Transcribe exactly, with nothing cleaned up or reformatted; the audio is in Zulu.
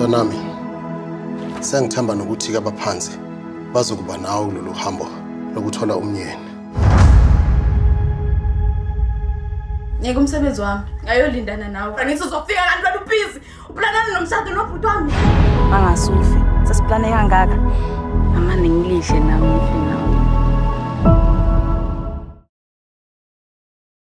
Mntanami, sengithemba nokuthi ke abaphansi bazokuba nawo kulolu hambo lokuthola umnyeni. Ngeke umsebenzi wami ngayolindana nawe. Angithi uzofika kanti wena ubhizi. Uplanana nomshado nobhuti wami. Angasufi. Sesiplane kangaka. Amane ngilihle nami nawe.